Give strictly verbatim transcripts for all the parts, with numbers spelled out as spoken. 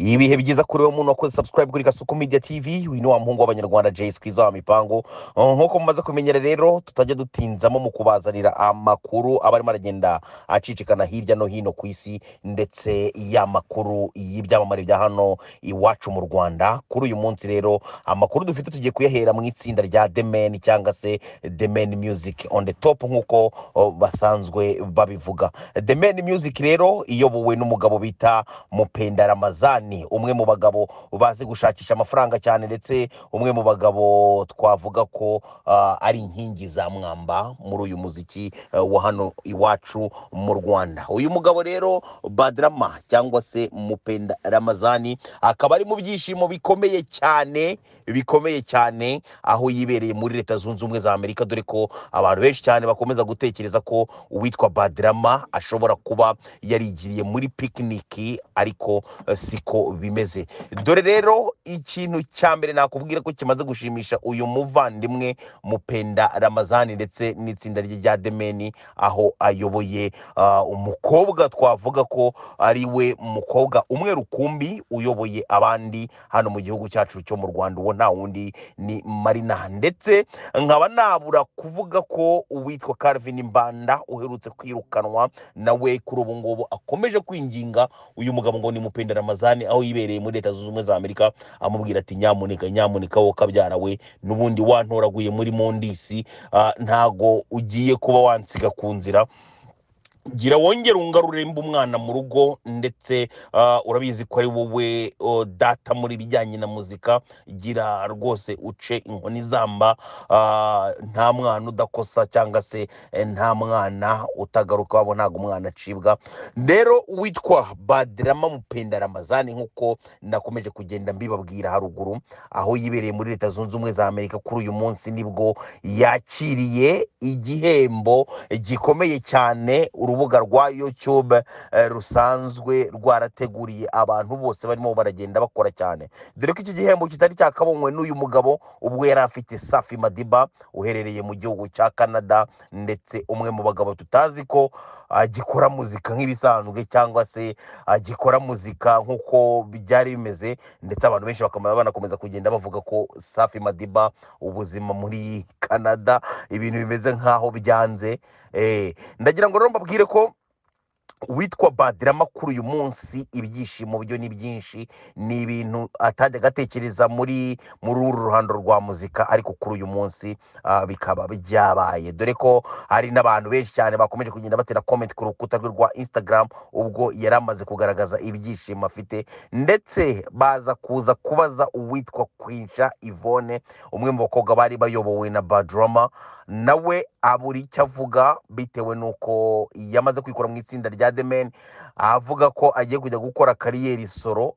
ibihe byiza kuri wowe muntu wakoze subscribe kuri Kasuku Media T V. Uyu ni wa muhungu w'abanyarwanda Jay Skwiza wa mipango. Uh, nkuko mumaze kumenyera rero tutajya dutinzamo mu kubazanira amakuru abarimo aragenda acicikana hirya no hino ku isi ndetse ya makuru y'ibyamamare bya hano iwacu mu Rwanda. Kuri uyu munsi rero amakuru dufite tugiye kuyahera mu itsinda rya The Men cyangwa se The Men Music on the top nkuko uh, basanzwe babivuga. The Men Music rero iyobowe n'umugabo bita Mupenda Ramazani, umwe mu bagabo bazi gushakisha amafaranga cyane ndetse umwe mu bagabo twavuga ko uh, ari inkingi za mwamba muri uyu muziki uh, wa hano iwacu mu Rwanda. Uyu mugabo rero Badrama cyangwa se Mupenda Ramazani akaba ari mu byishimo bikomeye cyane bikomeye cyane aho yibereye muri Leta Zunze Ubumwe za Amerika, dore ko abantu benshi cyane bakomeza gutekereza ko uwitwa Badrama ashobora kuba yarigiriye muri picnic, ariko uh, siko bimeze. Dore rero ikintu cya mbere nakubwira ko kimaze gushimisha uyu muvandimwe Mupenda Ramazani ndetse n'itsinda rye rya The Men, aho ayoboye uh, umukobwa twavuga ko ari we mukobwa umwe rukumbi uyoboye abandi hano mu gihugu cyacu cyo mu Rwanda, uwo nta wundi ni Marina. Ndetse nkaba nabura kuvuga ko uwitwa Calvin Mbanda uherutse kwirukanwa nawe kuri ubu ngubu akomeje kwinginga uyu mugabo ngo ni Mupenda Ramazani, aho yibereye muri Leta Zunze Ubumwe za Amerika, amubwira ati nyamuneka nyamuneka wo kabyara we n'ubundi wantoraguye muri mondisi, uh, ntago ugiye kuba wansiga ku nzira, gira wongera ungarure mba umwana mu rugo. Ndetse uh, urabizi ko ari wowe uh, data muri bijyanye na muzika, gira rwose uce inkoni zamba, uh, nta mwana udakosa cyangwa se eh, nta mwana utagaruka, wabo ntago umwana acibwa. Rero witwa Badrama Mupenda Ramazani nkuko nakomeje kugenda mbibabwira haruguru, aho yibereye muri Leta Zunze Ubumwe za Amerika, kuri uyu munsi nibwo yakiriye igihembo gikomeye cyane urubuga rwa YouTube eh, rusanzwe rwarateguriye abantu bose barimo baragenda bakora cyane, dore ko iki gihembo kitari cyakabonywe n'uyu mugabo ubwo yari afite Safi Madiba uherereye mu gihugu cya Canada, ndetse umwe mu bagabo tutazi ko agikora muzika nk'ibisanzwe cyangwa se agikora muzika nkuko byari bimeze. Ndetse abantu benshi bakamara banakomeza kugenda bavuga ko Safi Madiba ubuzima muri Canada ibintu bimeze nkaho byanze. Eh, ndagira ngo rero mbabwire ko witwa Badrama kuri uyu munsi ibyishimo byo ni byinshi, ni ibintu atajya gatekereza muri muri uru ruhando rwa muzika, ariko kuri uyu munsi uh, bikaba byabaye, dore ko hari n'abantu benshi cyane bakomeje kugenda batera comment ku rukuta rwe rwa Instagram ubwo yaramaze kugaragaza ibyishimo afite, ndetse baza kuza kubaza uwitwa Queencha Yvonne, umwe mu bakobwa bari bayobowe na Badrama, nawe aburi icyo avuga bitewe nuko yamaze kwikora mu itsinda rya The Men, avuga ko agiye kujya gukora kariyeri solo.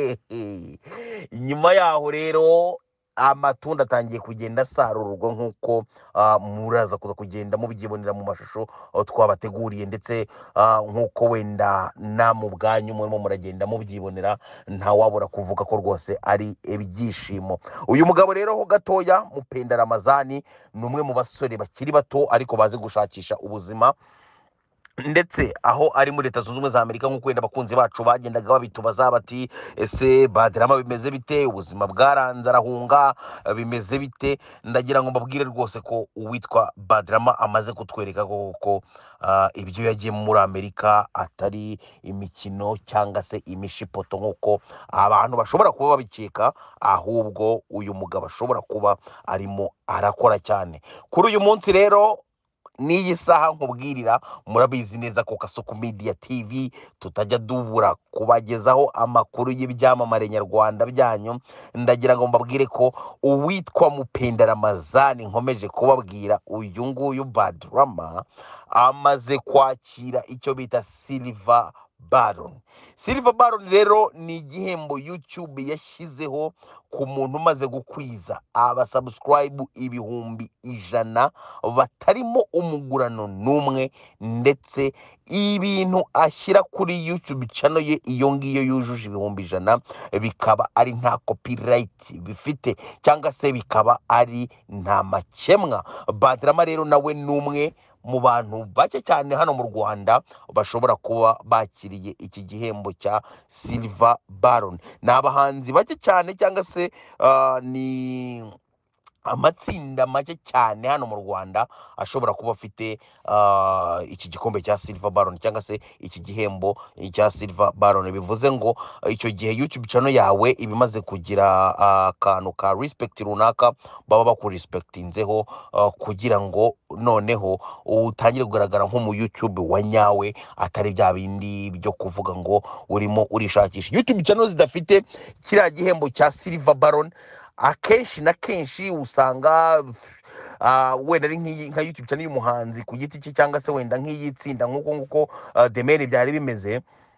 Nyuma yaho rero amatunda atangiye kugenda asarurwa nkuko uh, muraza kuza kugenda mubyibonera mu mashusho uh, twabateguriye, ndetse uh, nkuko wenda na mu bwanyu murimo muragenda mubyibonera, nta wabura kuvuga ko rwose ari ibyishimo. Uyu mugabo rero ho gatoya Mupenda Ramazani ni umwe mu basore bakiri bato ariko bazi gushakisha ubuzima, ndetse aho ari muri Leta Zunze Ubumwe za Amerika nkuko wenda abakunzi bacu bagendaga babitubaza bati ese Badrama bimeze bite, ubuzima bwaranze arahunga bimeze bite. Ndagira ngo mbabwire rwose ko uwitwa Badrama amaze kutwereka ko uh, ibyo yagiye muri Amerika atari imikino cyangwa se imishipoto nkuko abantu bashobora kuba babikeka, ahubwo uyu mugabo ashobora kuba arimo arakora cyane. Kuri uyu munsi rero n'iyi saha nkubwirira, murabizi neza ko Kasuku Media T V tutajya dubura kubagezaho amakuru y'ibyamamare nyarwanda byanyu. Ndagira ngo mbabwire ko uwitwa Mupenda Ramazani nkomeje kubabwira, uyu nguyu Badrama amaze kwakira icyo bita Silver Baron. Silver Baron rero ni igihembo YouTube yashyizeho ku muntu umaze gukwiza aba subscribe ibihumbi ijana batarimo umugurano n'umwe, ndetse ibintu ashyira kuri YouTube channel ye iyo ngiyo yujuje ibihumbi ijana bikaba ari nta copyright bifite cyangwa se bikaba ari nta makemwa. Badrama rero nawe numwe mu bantu bake cyane hano mu Rwanda bashobora kuba bakiriye iki gihembo cya Silver Baron. Ni abahanzi bake cyane cyangwa se ah, ni amatsinda make cyane hano mu Rwanda ashobora kuba afite ah, iki gikombe cya Silver Baron cyangwa se iki gihembo cya Silver Baron. Bivuze ngo icyo gihe YouTube channel yawe ibimaze kugira akantu ka respect runaka baba bakurespectinzeho, ah, kugira ngo noneho utangire kugaragara nko mu YouTube wa nyawe, atari bya bindi byo kuvuga ngo urimo urishakisha. YouTube channel zidafite kiriya gihembo cya Silver Baron akenshi na kenshi usanga uh, wenda ari nk'iyi- nka YouTube channel y'umuhanzi ku giti cye cyangwa se wenda nk'iyitsinda nk'uko nguko uh, Demeni byari bimeze.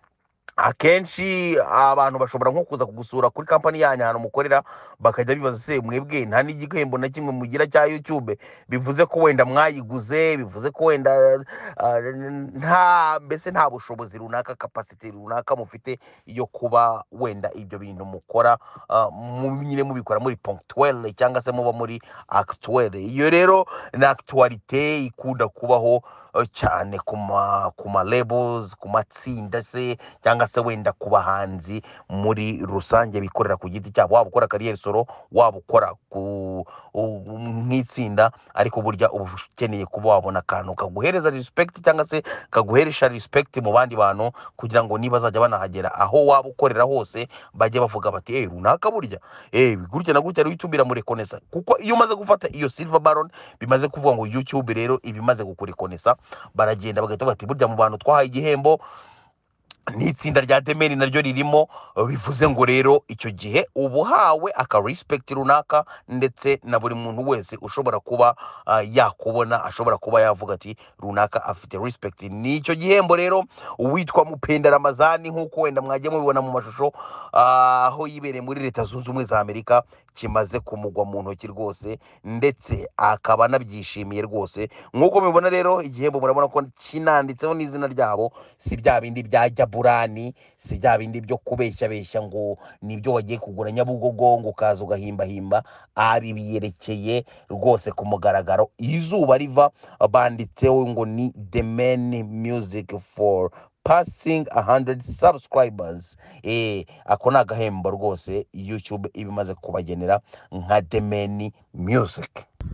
Akenshi abantu bashobora nko kuza kugusura kuri kampani yanyu ahantu mukorera, bakajya bibaza se mwebwe nta n'igihembo na kimwe mugira cya YouTube, bivuze ko wenda mwayiguze, bivuze ko wenda ah, nta mbese nta bushobozi runaka, capacity runaka mufite yo kuba wenda ibyo bintu mukora ah, mu- nyine mubikora muri ponctuel cyangwa se muba muri actuel. Iyo rero ni actualité ikunda kubaho eh, cyane ku ma ku ma labels, ku matsinda se cyangwa se wenda ku bahanzi muri rusange bikorera ku giti cyabo, waba ukora kariyeri solo, waba ukora ku u- nk'itsinda, ariko burya uba ukeneye kuba wabona akantu kaguhereza respect cyangwa se kaguheresha respect mu bandi bantu, kugira ngo niba bazajya banahagera aho waba ukorera hose bajye bavuga bati eh runaka burya eh gutya na gutya YouTube iramurekonesa. Kuko iyo umaze gufata iyo Silver Baron bimaze kuvuga ngo YouTube rero ibimaze kukurekonesa, baragenda bagahita bati burya mu bantu twahaye igihembo n'itsinda rya Demeni naryo ririmo. Bivuze ngo rero icyo gihe uba uhawe aka respect runaka, ndetse na buri muntu wese ushobora kuba ah, yakubona ashobora kuba yavuga ati runaka afite respect. N'icyo gihembo rero uwitwa Mupenda Ramazani, nk'uko wenda mwagiye mubibona mu mashusho ah, aho yibereye muri Leta Zunze Ubumwe za Amerika, kimaze kumugwa mu ntoki rwose, ndetse akaba anabyishimiye rwose. Nk'uko mubibona rero igihembo murabona ko kinanditseho n'izina ryabo, si bya bindi bya Jaburani, si bya bindi byo kubeshya beshya ngo nibyo wagiye kugura Nyabugogo ngo ukaza ugahimbahimba. Abi biyerekeye rwose ku mugaragaro, izuba riva, banditseho ngo ni The Main Music for passing one hundred subscribers. Eh, ako ni agahembo rwose YouTube ibimaze kubagenera nka The Main Music.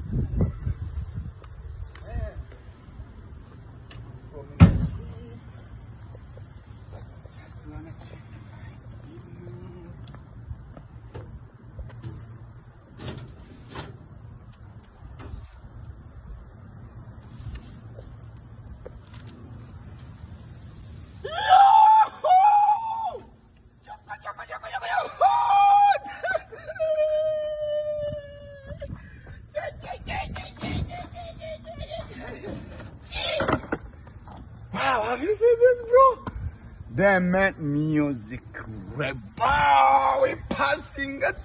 Wow, have you seen this, bro? They meant music rebel. We're passing a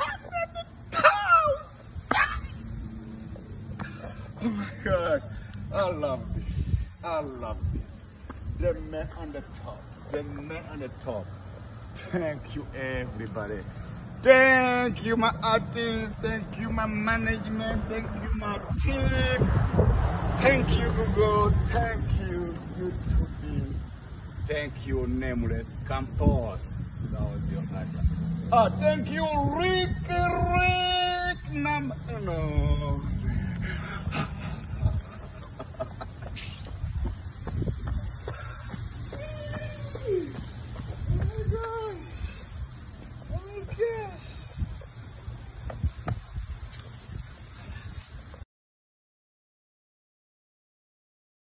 Oh my gosh, I love this. I love this. The man on the top. The man on the top. Thank you, everybody. Thank you, my artists. Thank you, my management. Thank you, my team. Thank you, Google. Thank you, YouTube. Thank you, Nameless Campus. That was your heart. Oh, thank you, Rick, Rick. Nam no.